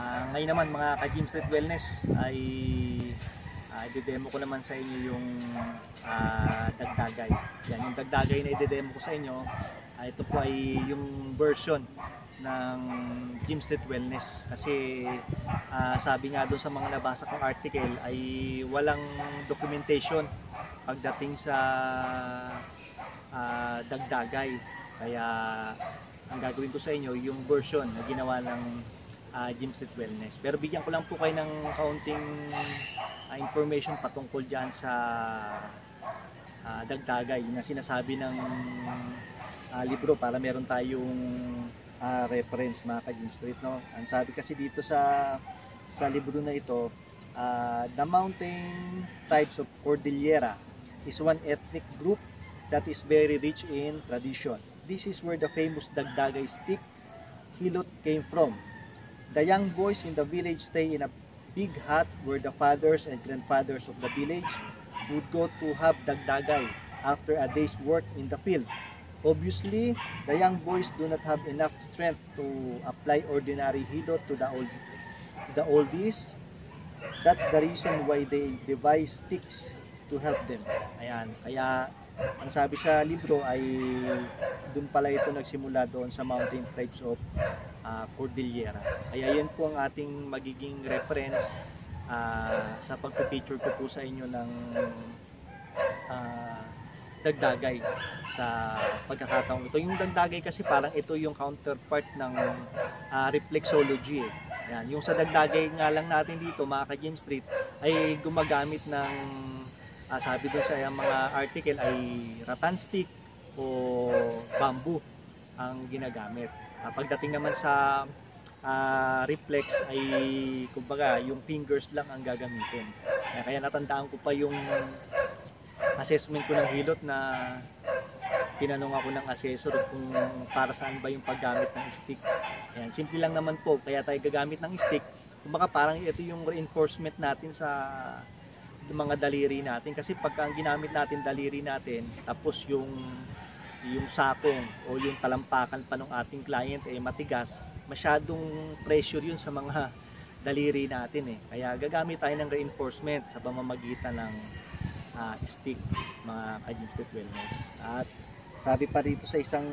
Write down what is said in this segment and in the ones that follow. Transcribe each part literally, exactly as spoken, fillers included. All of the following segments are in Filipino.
Uh, ngayon naman mga ka-Gym Street Wellness ay uh, i-demo ko naman sa inyo yung uh, dagdagay. Yan, yung dagdagay na i-demo ko sa inyo, uh, ito po ay yung version ng Gym Street Wellness. Kasi uh, sabi nga doon sa mga nabasa kong article ay walang documentation pagdating sa uh, dagdagay. Kaya ang gagawin ko sa inyo yung version na ginawa ng uh, Gym Street Wellness. Pero bigyan ko lang po kayo ng kaunting uh, information patungkol dyan sa uh, dagdagay na sinasabi ng uh, libro para meron tayong uh, reference mga ka-Gym Street, no? Ang sabi kasi dito sa sa libro na ito, uh, the mountain types of Cordillera is one ethnic group that is very rich in tradition. This is where the famous dagdagay stick hilot came from. The young boys in the village stay in a big hut where the fathers and grandfathers of the village would go to have dagdagay after a day's work in the field. Obviously, the young boys do not have enough strength to apply ordinary hilot to the old the oldies. That's the reason why they devise sticks to help them. Ayan, kaya ang sabi sa libro ay doon pala ito nagsimula doon sa mountain tribes of uh, Cordillera. Kaya yan po ang ating magiging reference uh, sa pagpipicture ko po sa inyo ng uh, dagdagay sa pagkakataong ito. Yung dagdagay kasi parang ito yung counterpart ng uh, reflexology eh. Yan. Yung sa dagdagay nga lang natin dito mga ka-Gym Street ay gumagamit ng Uh, sabi doon sa mga article ay rattan stick o bamboo ang ginagamit. Uh, pagdating naman sa uh, reflex ay kumbaga yung fingers lang ang gagamitin. Kaya, kaya natandaan ko pa yung assessment ko ng hilot na tinanong ako ng assessor kung para saan ba yung paggamit ng stick. Ayan, simple lang naman po, kaya tayo gagamit ng stick. Kumbaga parang ito yung reinforcement natin sa mga daliri natin, kasi pagka ang ginamit natin daliri natin tapos yung yung sakong o yung talampakan pa ng ating client ay eh, matigas, masyadong pressure yun sa mga daliri natin eh. Kaya gagamit tayo ng reinforcement sa pamamagitan ng uh, stick mga ka-Gym Street Wellness. At sabi pa dito sa isang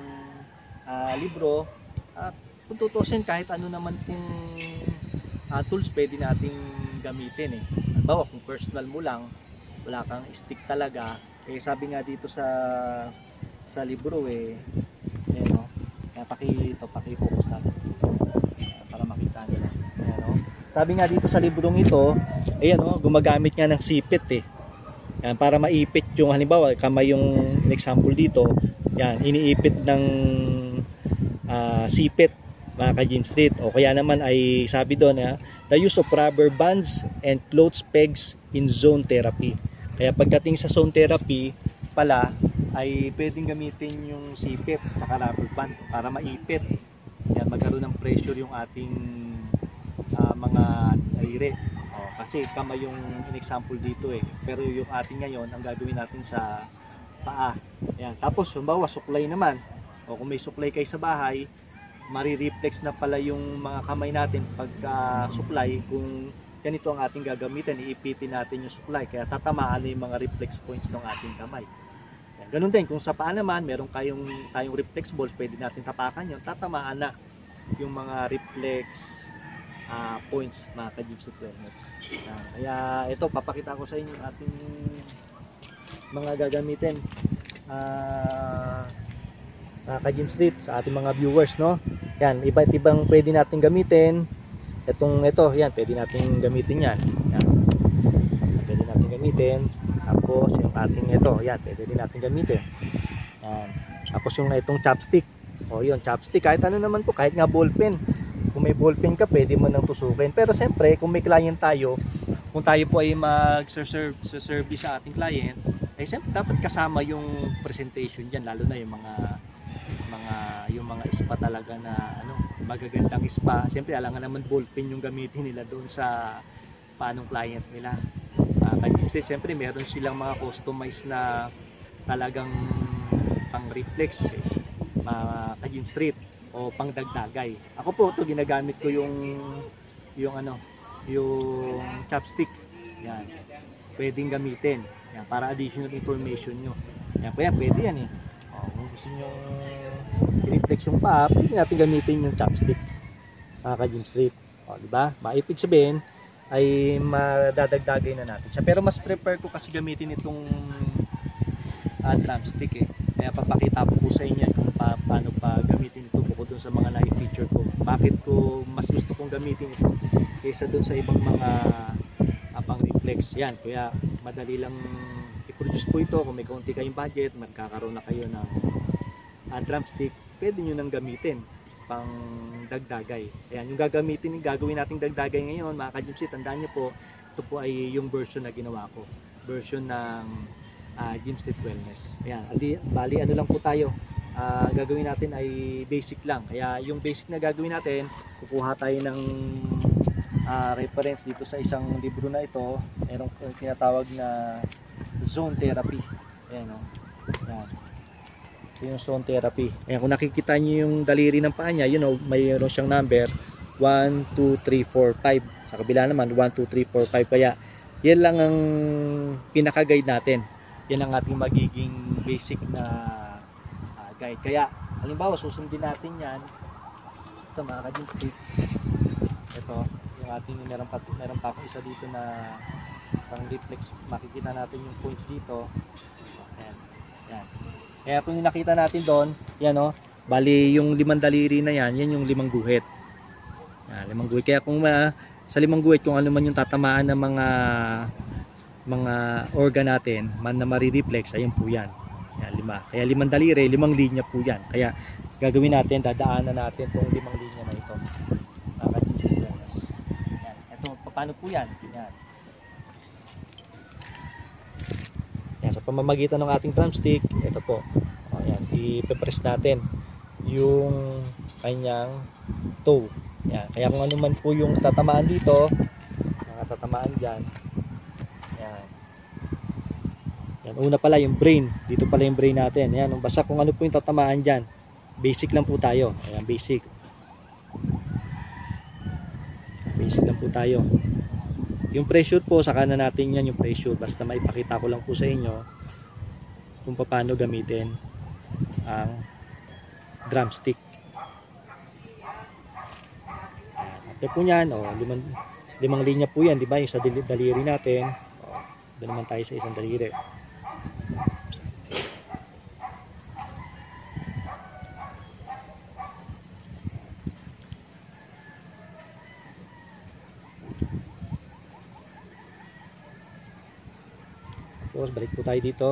uh, libro, uh, kung tutusin kahit ano naman pong uh, tools pwede nating gamitin eh. Bawa kung personal mo lang, wala kang stick talaga, eh sabi nga dito sa sa libro eh, eh no, kaya paki ito, paki-focus natin para makita nila. Ayan, no? Sabi nga dito sa librong ito, ayan no, gumagamit nga ng sipit eh. Yan, para maipit yung halimbawa, kamay yung example dito, yan, iniipit ng uh, sipit mga ka-Gym Street. O kaya naman ay sabi doon eh, the use of rubber bands and clothes pegs in zone therapy. Kaya pagdating sa zone therapy pala ay pwedeng gamitin yung sipit at rubber band para maipit. Yan, magkaroon ng pressure yung ating uh, mga daliri. O, kasi kamay yung in-example dito eh. Pero yung ating ngayon, ang gagawin natin sa paa. Yan. Tapos, halimbawa, suklay naman. O kung may suklay kayo sa bahay, mari-reflex na pala yung mga kamay natin pagka suklay. Kung ganito ang ating gagamitin, iipitin natin yung suklay, kaya tatamaan na yung mga reflex points ng ating kamay. Yan. Ganun din, kung sa paa naman meron kayong, tayong reflex balls, pwede natin tapakan yun, tatamaan na yung mga reflex uh, points mga ka-Gym Street Wellness. Yan. Kaya ito, papakita ko sa inyo yung ating mga gagamitin uh, mga ka-Gym Street sa ating mga viewers, no? Yan, iba't ibang pwede natin gamitin. Itong ito, yan, pwede natin gamitin yan. Yan. Pwede natin gamitin. Tapos yung ating ito, yan, pwede din natin gamitin. Yan. Tapos yung itong chopstick. O yun, chopstick, kahit ano naman po, kahit nga ballpen. Kung may ballpen ka, pwede mo nang tusukin. Pero siyempre, kung may client tayo, kung tayo po ay mag-service sa ating client, ay siyempre dapat kasama yung presentation diyan, lalo na yung mga mga yung mga spa talaga na ano, magagandang spa. Siyempre alangan naman ballpen yung gamitin nila doon sa paanong client nila. Uh, kasi siyempre meron silang mga customized na talagang pang reflex eh, mga ka-Gym Street. o pangdagdagay. Ako po ito ginagamit ko yung yung ano, yung chopstick. Yan. Pwedeng gamitin. Yan, para additional information nyo. Yan po yan, pwede yan eh. O, kung gusto nyo i-reflex yung paa, pwede natin gamitin yung chopstick. Mga ka-Gym Street. O, diba? Maipig sabihin, ay madadagdagay na natin siya. Pero mas prefer ko kasi gamitin itong uh, drumstick eh. Kaya papakita ko po sa inyo kung pa, paano pa gamitin ito bukod dun sa mga na-feature ko. Bakit ko mas gusto kong gamitin ito kaysa dun sa ibang mga uh, pang-reflex. Yan, kaya madali lang i-produce po ito. Kung may kaunti kayong budget, magkakaroon na kayo ng uh, drumstick, pwede nyo nang gamitin pang dagdagay. Ayan, yung gagamitin, yung gagawin nating dagdagay ngayon, mga ka-Gym Street, tandaan nyo po, ito po ay yung version na ginawa ko. Version ng uh, Gym Street Wellness. Ayan, ali, bali ano lang po tayo, uh, gagawin natin ay basic lang. Kaya yung basic na gagawin natin, kukuha tayo ng uh, reference dito sa isang libro na ito. Merong tinatawag na zone therapy. Ayan, no? Ayan. Ito yung zone therapy. Ayan, kung nakikita nyo yung daliri ng paa niya, you know, mayroon siyang number one, two, three, four, five. Sa kabila naman one, two, three, four, five. Kaya yan lang ang pinaka-guide natin. Yan ang ating magiging basic na uh, guide. Kaya halimbawa susundin natin yan. Ito mga ka-Gym Street. Ito yung ating meron pa, meron pa akong isa dito na pang reflex. Makikita natin yung points dito. Ayan. Ayan. Kaya kung nakita natin doon, yan o, bali yung limang daliri na yan, yan yung limang guhit. Yan, limang guhit. Kaya kung uh, sa limang guhit, kung ano man yung tatamaan ng mga mga organ natin, man na marireflex, ayun po yan. Yan, lima. Kaya limang daliri, limang linya po yan. Kaya gagawin natin, dadaanan natin itong limang linya na ito. Yan. Ito, paano po yan? Yan. Yan, sa pamamagitan ng ating drumstick, ito po. O, yan, i-press natin yung kanyang toe. Yan, kaya kung ano man po yung tatamaan dito, mga tatamaan dyan. Yan. Yan, una pala yung brain. Dito pala yung brain natin. Yan, basta kung ano po yung tatamaan dyan. Basic lang po tayo. Ayan, basic. Basic lang po tayo. Yung pressure po, saka na natin yan yung pressure. Basta maipakita ko lang po sa inyo kung paano gamitin ang drumstick. After po nyan, oh, limang, limang linya po yan, di ba? Yung sa daliri natin. Oh, doon naman tayo sa isang daliri. Tapos balik po tayo dito.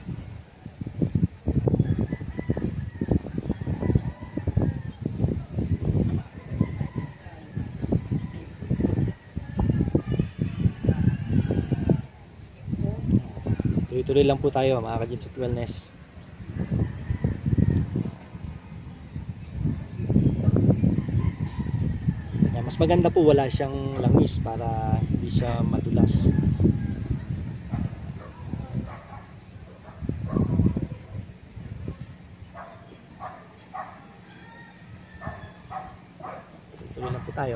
Tuloy-tuloy lang po tayo mga ka-Gym Street Wellness. Yan, mas maganda po wala siyang langis para hindi siya madulas. Tuloy lang po tayo.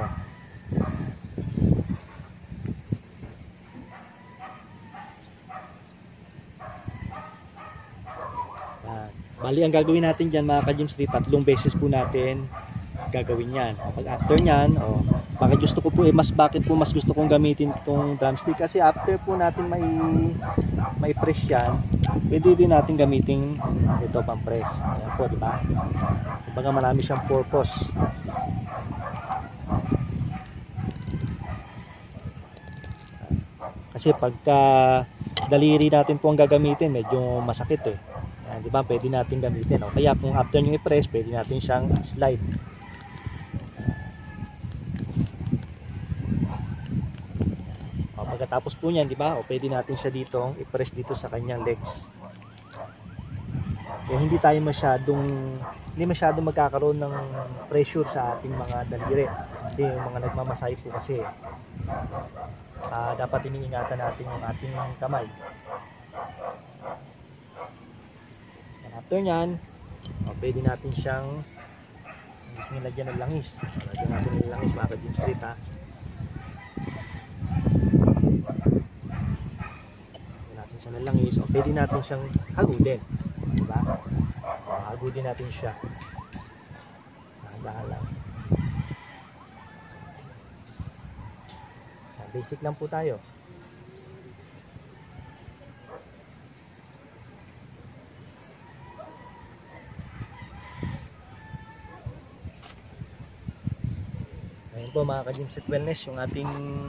Yan. Bali ang gagawin natin dyan mga ka-Gym Street, tatlong beses po natin gagawin yan. Pag after nyan, oh, bakit gusto ko po eh, mas bakit po mas gusto kong gamitin itong drumstick kasi after po natin may may press yan, pwede din natin gamitin ito pang press. Ayan po, di ba? Kumbaga marami siyang purpose. Kasi pagka daliri natin po ang gagamitin, medyo masakit eh. Yan, di ba? Pwede natin gamitin. O, kaya kung after nyo i-press, pwede natin siyang slide. O, pagkatapos po niyan, di ba? O, pwede natin siya dito i-press dito sa kanyang legs. Kaya hindi tayo masyadong hindi masyadong magkakaroon ng pressure sa ating mga daliri. Kasi yung mga nagmamasahe po kasi Uh, dapat iniingatan natin yung ating kamay. And after nyan, oh, pwede natin siyang natin siyang nilagyan ng langis. Lagyan natin ng langis mga ka-Gym Street ha. Lagyan natin siya ng langis. O pwede natin siyang hagudin. Diba? O, hagudin natin siya. Dahan lang. Basic lang po tayo. Ayun po mga ka-Gym Street Wellness, yung ating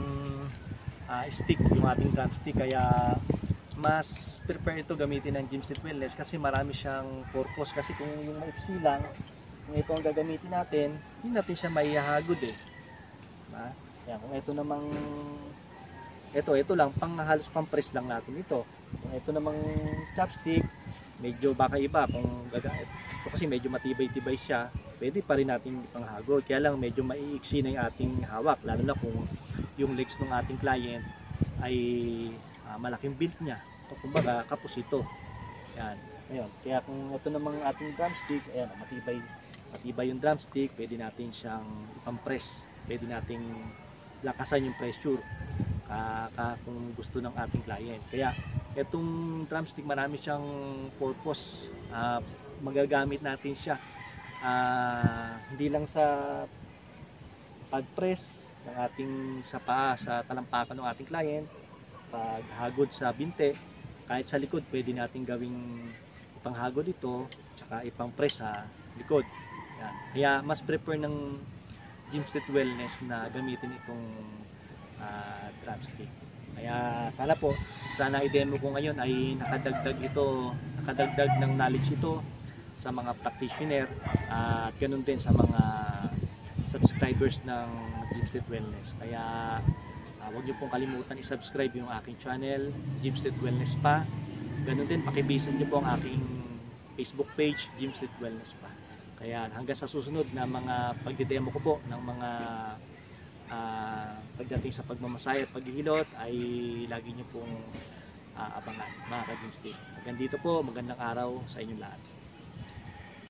uh, stick, yung ating drumstick. Kaya mas prefer ito gamitin ng Gym Street Wellness kasi marami siyang purpose. Kasi kung yung maiksi lang, kung ito ang gagamitin natin, hindi natin siya maihahagod eh. Diba? Yan, kung ito namang ito, ito lang, pang halos pang press lang natin ito. Kung ito namang chopstick, medyo baka iba. Kung gagamit, ito kasi medyo matibay-tibay siya, pwede pa rin natin ipanghagod. Kaya lang medyo maiiksi na yung ating hawak, lalo na kung yung legs ng ating client ay uh, malaking build niya. O kumbaga, kapos ito. Yan. Ayun. Kaya kung ito namang ating drumstick, ayan, matibay matibay yung drumstick, pwede natin siyang ipang-press, pwede nating lakasan yung pressure uh, uh, kung gusto ng ating client. Kaya itong drumstick marami siyang purpose, uh, magagamit natin siya uh, hindi lang sa pag-press ng ating sa paa, sa talampakan ng ating client, paghagod sa binte, kahit sa likod pwede natin gawing ipanghagod ito, tsaka ipang-press sa likod. Yan. Kaya mas prefer ng Gym Street Wellness na gamitin itong uh, drumstick. Kaya sana po, sana i-demo ko ngayon ay nakadagdag ito, nakadagdag ng knowledge ito sa mga practitioner uh, at ganun din sa mga subscribers ng Gym Street Wellness. Kaya uh, huwag niyo pong kalimutan i-subscribe yung aking channel, Gym Street Wellness pa. Ganun din, pakibisan niyo po ang aking Facebook page, Gym Street Wellness pa. Kaya hanggang sa susunod na mga pagdidemo ko po ng mga uh, pagdating sa pagmamasaya at paghihilot ay lagi nyo pong uh, abangan mga ka-Gym Street. Hanggang dito po, magandang araw sa inyong lahat.